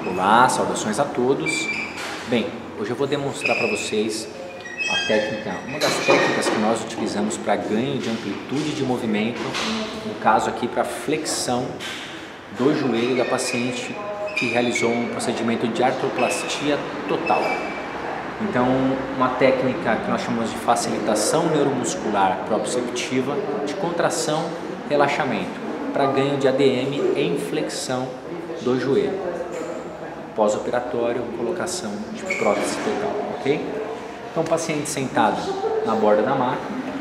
Olá, saudações a todos. Bem, hoje eu vou demonstrar para vocês a técnica, uma das técnicas que nós utilizamos para ganho de amplitude de movimento, no caso aqui para flexão do joelho da paciente que realizou um procedimento de artroplastia total. Então, uma técnica que nós chamamos de facilitação neuromuscular proprioceptiva de contração, relaxamento, para ganho de ADM em flexão do joelho. Pós-operatório, colocação de prótese total, ok? Então, paciente sentado na borda da maca,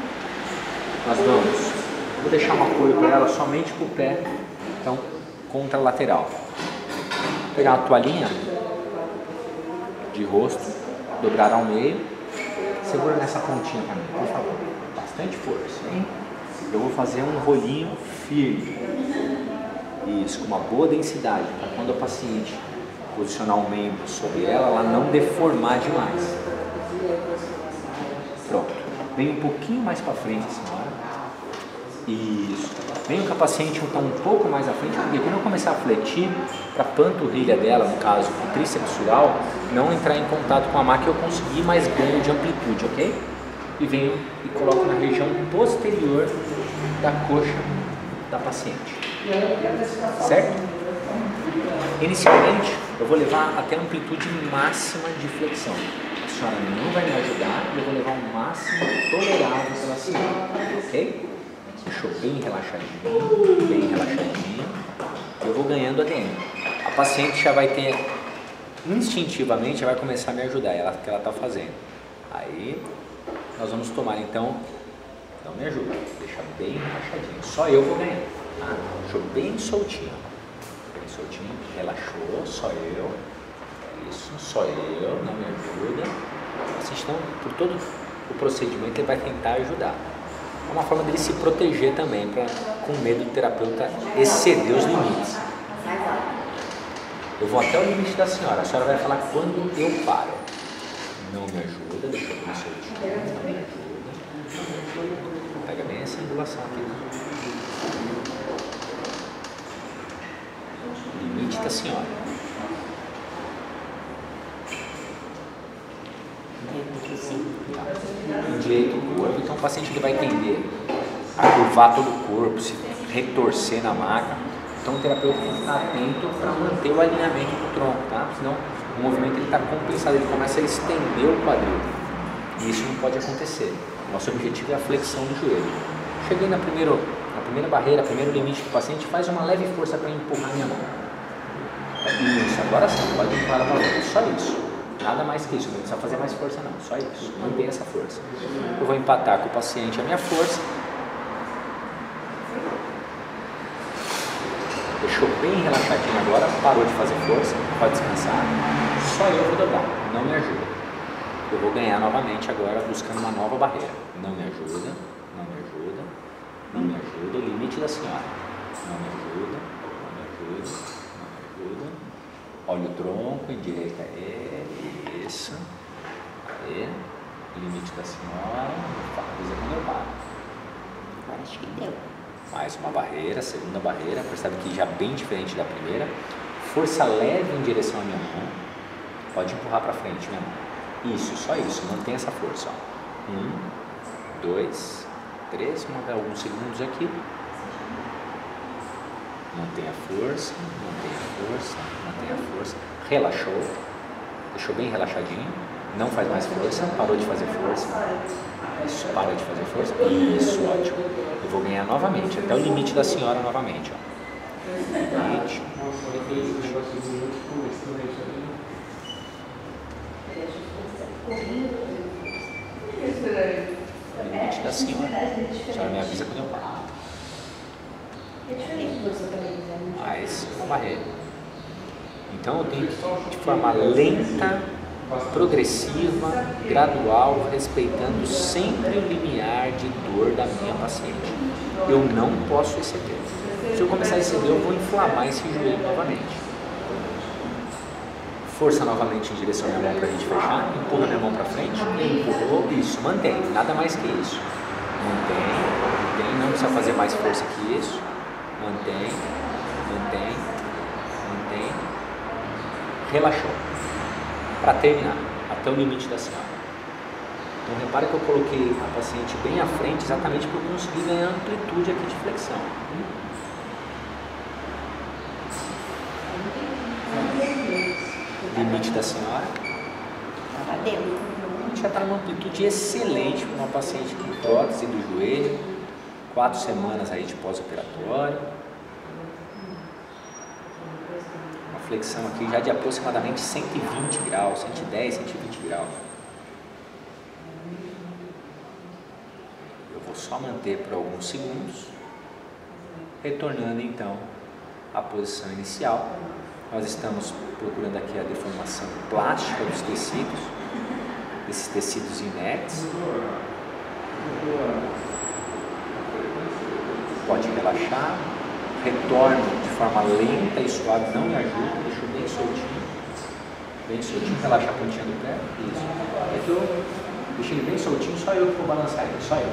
nós vou deixar um apoio para ela somente com o pé, então, contralateral. Pegar uma toalhinha de rosto, dobrar ao meio, segura nessa pontinha para mim, por favor, bastante força, hein? Eu vou fazer um rolinho firme, isso, com uma boa densidade, para quando a paciente posicionar o membro sobre ela não deformar demais. Pronto, vem um pouquinho mais para frente, senhora, isso, vem com a paciente um pouco mais à frente, porque quando eu começar a fletir, para a panturrilha dela, no caso, o tríceps sural, não entrar em contato com a maca e eu conseguir mais ganho de amplitude, ok? E venho e coloco na região posterior da coxa da paciente, certo? Inicialmente, eu vou levar até a amplitude máxima de flexão. A senhora não vai me ajudar, eu vou levar o máximo tolerável pela senhora, ok? Deixou bem relaxadinho. Eu vou ganhando ADM. A paciente já vai ter, instintivamente, já vai começar a me ajudar, o que ela está fazendo. Aí, nós vamos tomar, então, não me ajuda, deixa bem relaxadinho, só eu vou ganhar, tá? Deixou bem soltinho, relaxou, só eu, isso, só eu, não me ajuda. Assistam, por todo o procedimento ele vai tentar ajudar. É uma forma dele se proteger também, com medo do terapeuta exceder os limites. Eu vou até o limite da senhora, a senhora vai falar quando eu paro. Não me ajuda, deixa eu bem soltinho, não me ajuda. Pega bem essa angulação aqui. Limite da senhora. Endireita o corpo, então o paciente ele vai tender a curvar todo o corpo, se retorcer na maca. Então o terapeuta tem que estar atento para manter o alinhamento do tronco, tá? Senão o movimento está compensado, ele começa a estender o quadril. E isso não pode acontecer. Nosso objetivo é a flexão do joelho. Cheguei na primeira barreira, primeiro limite do paciente, faz uma leve força para empurrar minha mão. Isso, agora sim, pode empurrar a mão, só isso. Nada mais que isso, não precisa fazer mais força não, só isso, mantém essa força. Eu vou empatar com o paciente a minha força. Deixou bem relaxadinho agora, parou de fazer força, pode descansar. Só eu vou dobrar, não me ajuda. Eu vou ganhar novamente agora, buscando uma nova barreira. Não me ajuda, não me ajuda, não me ajuda. O limite da senhora. Não me ajuda, não me ajuda, não me ajuda. Olha o tronco, endireita ele, isso. Aí, limite da senhora. Avisa quando eu paro. Agora acho que deu. Mais uma barreira, segunda barreira. Percebe que já bem diferente da primeira. Força leve em direção à minha mão. Pode empurrar para frente minha mão. Isso, só isso, mantém essa força. 1, 2, 3, vamos dar alguns segundos aqui. Mantém a força, mantém a força, mantém a força. Relaxou, deixou bem relaxadinho. Não faz mais força, parou de fazer força. Isso, parou de fazer força. Isso, ótimo. Eu vou ganhar novamente, até o limite da senhora novamente. Ó. Limite. Limite da senhora. A senhora me avisa quando eu paro. Mais uma barreira. Então eu tenho que, de forma lenta, progressiva, gradual, respeitando sempre o limiar de dor da minha paciente. Eu não posso exceder. Se eu começar a exceder, eu vou inflamar esse joelho novamente. Força novamente em direção à minha mão para a gente fechar, empurra minha mão para frente, empurrou, isso, mantém, nada mais que isso. Mantém, não precisa fazer mais força que isso. Mantém, relaxou. Para terminar, até o limite da senhora. Então repare que eu coloquei a paciente bem à frente exatamente para eu conseguir ganhar amplitude aqui de flexão. Limite da senhora. Ela deu. A gente já está numa amplitude excelente para uma paciente com prótese do joelho, 4 semanas aí de pós-operatório. Uma flexão aqui já de aproximadamente 120 graus, 110, 120 graus. Eu vou só manter por alguns segundos, retornando então à posição inicial. Nós estamos procurando aqui a deformação plástica dos tecidos, esses tecidos inertes. Pode relaxar, retorno de forma lenta e suave, não me ajuda, deixo bem soltinho, relaxa a pontinha do pé, isso. Aqui eu deixo ele bem soltinho, só eu que vou balançar ele, só eu.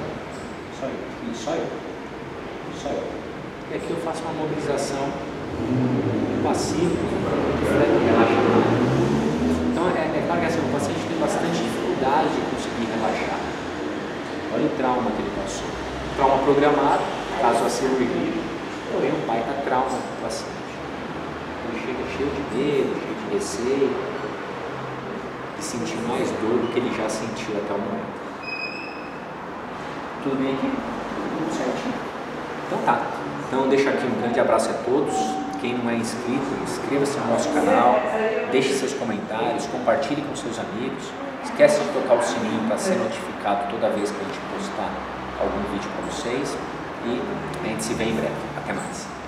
E aqui eu faço uma mobilização passiva, relaxamento. Então é claro que assim, o paciente tem bastante dificuldade de conseguir relaxar. Olha o trauma que ele passou. Trauma programado, caso a cirurgia, porém um baita trauma para o paciente. Ele chega cheio de medo, cheio de receio, de sentir mais dor do que ele já sentiu até o momento. Tudo bem aqui? Tudo certinho? Então tá. Então deixo aqui um grande abraço a todos. Quem não é inscrito, inscreva-se no nosso canal, deixe seus comentários, compartilhe com seus amigos. Esquece de tocar o sininho para ser notificado toda vez que a gente postar algum vídeo para vocês. E a gente se vê em breve. Até mais.